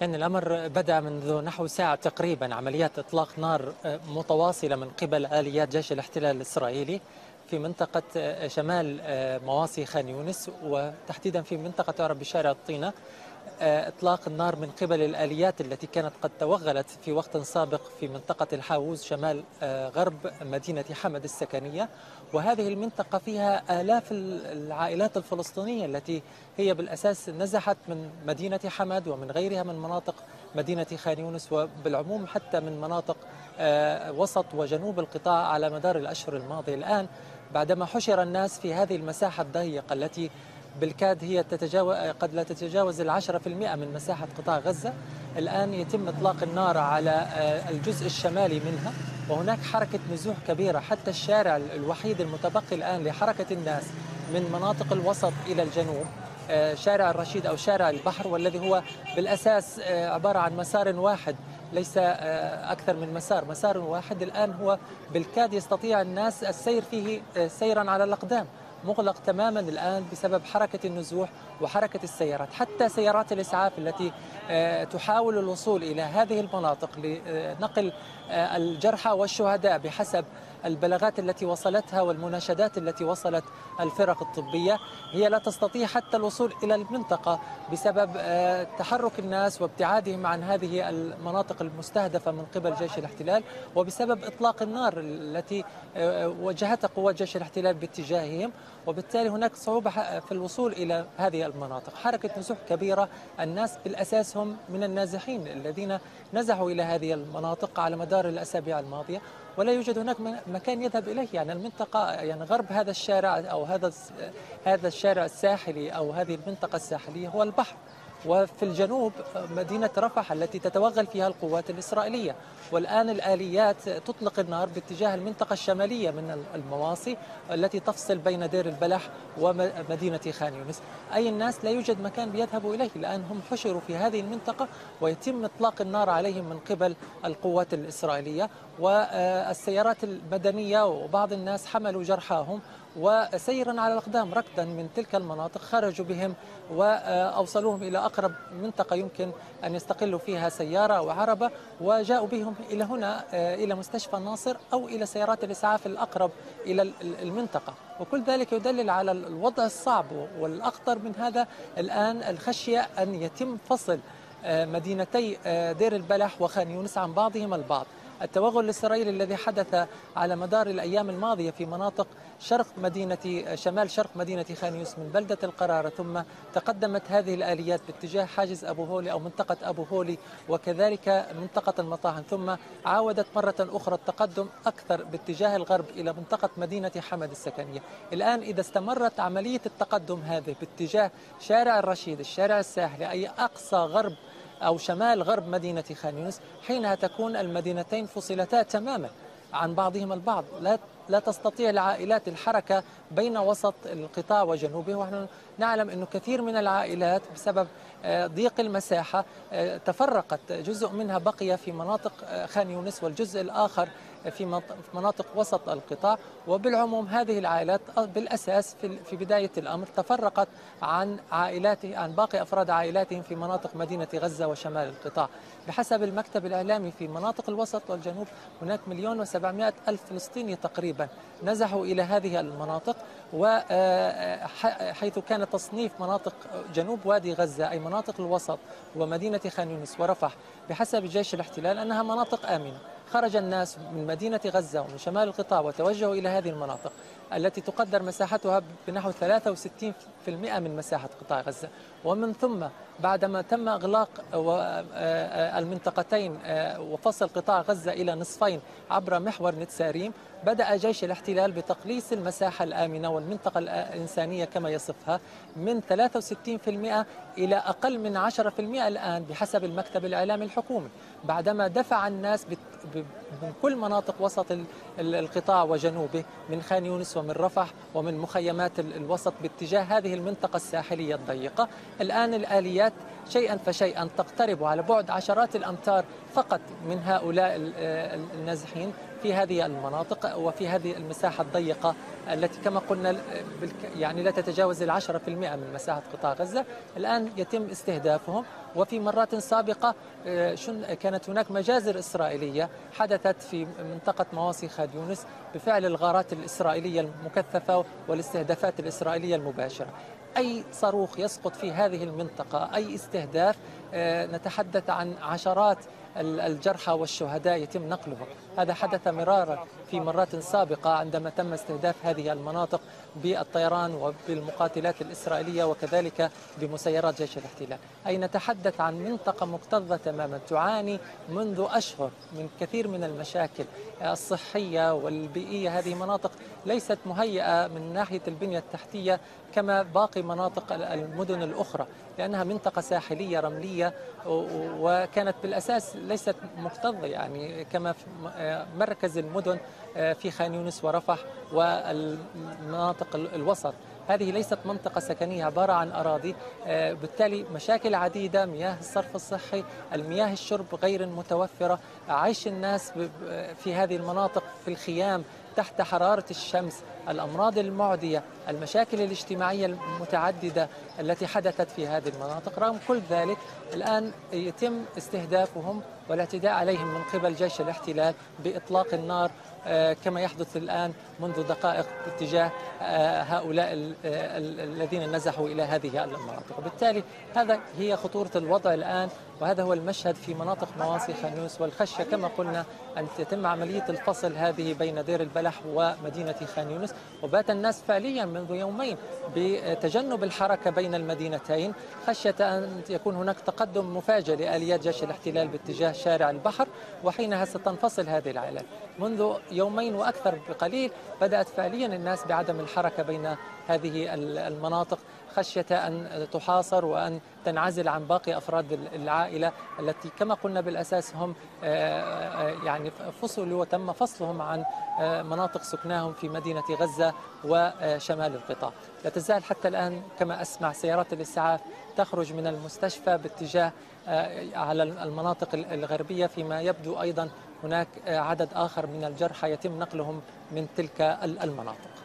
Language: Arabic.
كان الأمر بدأ منذ نحو ساعة تقريبا عمليات إطلاق نار متواصلة من قبل آليات جيش الاحتلال الإسرائيلي في منطقة شمال مواصي خان يونس، وتحديدا في منطقة تعرف بشارع الطينة. إطلاق النار من قبل الآليات التي كانت قد توغلت في وقت سابق في منطقة الحاوز شمال غرب مدينة حمد السكنية. وهذه المنطقة فيها آلاف العائلات الفلسطينية التي هي بالأساس نزحت من مدينة حمد ومن غيرها من مناطق مدينة خان يونس، وبالعموم حتى من مناطق وسط وجنوب القطاع على مدار الأشهر الماضية. الآن بعدما حشر الناس في هذه المساحة الضيقة التي بالكاد هي قد لا تتجاوز 10% من مساحة قطاع غزة، الآن يتم إطلاق النار على الجزء الشمالي منها، وهناك حركة نزوح كبيرة. حتى الشارع الوحيد المتبقي الآن لحركة الناس من مناطق الوسط إلى الجنوب شارع الرشيد أو شارع البحر، والذي هو بالأساس عبارة عن مسار واحد، ليس أكثر من مسار واحد. الآن هو بالكاد يستطيع الناس السير فيه سيرا على الأقدام، مغلق تماما الآن بسبب حركة النزوح وحركة السيارات. حتى سيارات الإسعاف التي تحاول الوصول إلى هذه المناطق لنقل الجرحى والشهداء بحسب البلاغات التي وصلتها والمناشدات التي وصلت الفرق الطبية، هي لا تستطيع حتى الوصول إلى المنطقة بسبب تحرك الناس وابتعادهم عن هذه المناطق المستهدفة من قبل جيش الاحتلال، وبسبب إطلاق النار التي وجهتها قوات جيش الاحتلال باتجاههم. وبالتالي هناك صعوبة في الوصول إلى هذه المناطق، حركة نزوح كبيرة. الناس بالأساس هم من النازحين الذين نزحوا إلى هذه المناطق على مدار الأسابيع الماضية، ولا يوجد هناك مكان يذهب إليه. يعني المنطقة، يعني غرب هذا الشارع أو هذا الشارع الساحلي أو هذه المنطقة الساحلية هو البحر، وفي الجنوب مدينة رفح التي تتوغل فيها القوات الإسرائيلية. والآن الآليات تطلق النار باتجاه المنطقة الشمالية من المواصي التي تفصل بين دير البلح ومدينة خان يونس. أي الناس لا يوجد مكان بيذهبوا إليه، الآن هم حشروا في هذه المنطقة ويتم إطلاق النار عليهم من قبل القوات الإسرائيلية والسيارات المدنية، وبعض الناس حملوا جرحاهم وسيرا على الأقدام ركضا من تلك المناطق خرجوا بهم وأوصلوهم إلى أقرب منطقة يمكن أن يستقلوا فيها سيارة أو عربة، وجاءوا بهم إلى هنا إلى مستشفى الناصر أو إلى سيارات الإسعاف الأقرب إلى المنطقة. وكل ذلك يدلل على الوضع الصعب، والأخطر من هذا الآن الخشية أن يتم فصل مدينتي دير البلح وخان يونس عن بعضهما البعض. التوغل الإسرائيلي الذي حدث على مدار الأيام الماضية في مناطق شمال شرق مدينة خان يونس من بلدة القرارة، ثم تقدمت هذه الآليات باتجاه حاجز أبو هولي أو منطقة أبو هولي وكذلك منطقة المطاحن، ثم عاودت مرة أخرى التقدم أكثر باتجاه الغرب إلى منطقة مدينة حمد السكنية. الآن إذا استمرت عملية التقدم هذه باتجاه شارع الرشيد الشارع الساحلي أي أقصى غرب أو شمال غرب مدينة خان يونس، حينها تكون المدينتين فصلتا تماما عن بعضهما البعض. لا تستطيع العائلات الحركة بين وسط القطاع وجنوبه، ونحن نعلم أن كثير من العائلات بسبب ضيق المساحة تفرقت، جزء منها بقي في مناطق خان يونس والجزء الآخر في مناطق وسط القطاع. وبالعموم هذه العائلات بالأساس في بداية الأمر تفرقت عن باقي أفراد عائلاتهم في مناطق مدينة غزة وشمال القطاع. بحسب المكتب الإعلامي في مناطق الوسط والجنوب هناك 1,700,000 فلسطيني تقريبا نزحوا إلى هذه المناطق، وحيث كان تصنيف مناطق جنوب وادي غزة أي مناطق الوسط ومدينة خان يونس ورفح بحسب جيش الاحتلال أنها مناطق آمنة. خرج الناس من مدينة غزة ومن شمال القطاع وتوجهوا إلى هذه المناطق التي تقدر مساحتها بنحو 63% من مساحة قطاع غزة. ومن ثم بعدما تم إغلاق المنطقتين وفصل قطاع غزة إلى نصفين عبر محور نتساريم، بدأ جيش الاحتلال بتقليص المساحة الآمنة والمنطقة الإنسانية كما يصفها من 63% إلى أقل من 10% الآن بحسب المكتب الإعلامي الحكومي، بعدما دفع الناس من كل مناطق وسط القطاع وجنوبه من خان يونس ومن رفح ومن مخيمات الوسط باتجاه هذه المنطقة الساحلية الضيقة. الآن الآليات شيئا فشيئا تقترب على بعد عشرات الأمتار فقط من هؤلاء النازحين في هذه المناطق وفي هذه المساحة الضيقة التي كما قلنا يعني لا تتجاوز 10% من مساحة قطاع غزة. الآن يتم استهدافهم. وفي مرات سابقة كانت هناك مجازر إسرائيلية حدثت في منطقة مواصي خان يونس بفعل الغارات الإسرائيلية المكثفة والاستهدافات الإسرائيلية المباشرة. أي صاروخ يسقط في هذه المنطقة، أي استهداف، نتحدث عن عشرات الجرحى والشهداء يتم نقلهم. هذا حدث مرارا في مرات سابقة عندما تم استهداف هذه المناطق بالطيران وبالمقاتلات الإسرائيلية وكذلك بمسيرات جيش الاحتلال. أي نتحدث عن منطقة مكتظة تماما تعاني منذ أشهر من كثير من المشاكل الصحية والبيئية. هذه مناطق ليست مهيئة من ناحية البنية التحتية كما باقي مناطق المدن الأخرى، لأنها منطقة ساحلية رملية وكانت بالأساس ليست مكتظة يعني كما في مركز المدن في خان يونس ورفح والمناطق الوسط. هذه ليست منطقة سكنية، عبارة عن أراضي، بالتالي مشاكل عديدة، مياه الصرف الصحي، المياه الشرب غير متوفرة، عيش الناس في هذه المناطق في الخيام تحت حرارة الشمس، الأمراض المعدية، المشاكل الاجتماعية المتعددة التي حدثت في هذه المناطق. رغم كل ذلك الآن يتم استهدافهم والاعتداء عليهم من قبل جيش الاحتلال بإطلاق النار كما يحدث الآن منذ دقائق باتجاه هؤلاء الذين نزحوا إلى هذه المناطق. وبالتالي هي خطورة الوضع الآن، وهذا هو المشهد في مناطق مواصي خان يونس. والخشية كما قلنا أن تتم عملية الفصل هذه بين دير البلح ومدينة خان يونس. وبات الناس فعليا منذ يومين بتجنب الحركة بين المدينتين خشية أن يكون هناك تقدم مفاجئ لآليات جيش الاحتلال باتجاه شارع البحر، وحينها ستنفصل هذه العائلات. منذ يومين وأكثر بقليل بدأت فعليا الناس بعدم الحركة بين هذه المناطق خشية أن تحاصر وأن تنعزل عن باقي أفراد العائلة التي كما قلنا بالأساس هم يعني فصلوا وتم فصلهم عن مناطق سكناهم في مدينة غزة وشمال القطاع. لا تزال حتى الآن كما أسمع سيارات الإسعاف تخرج من المستشفى باتجاه على المناطق الغربية، فيما يبدو أيضا هناك عدد آخر من الجرحى يتم نقلهم من تلك المناطق.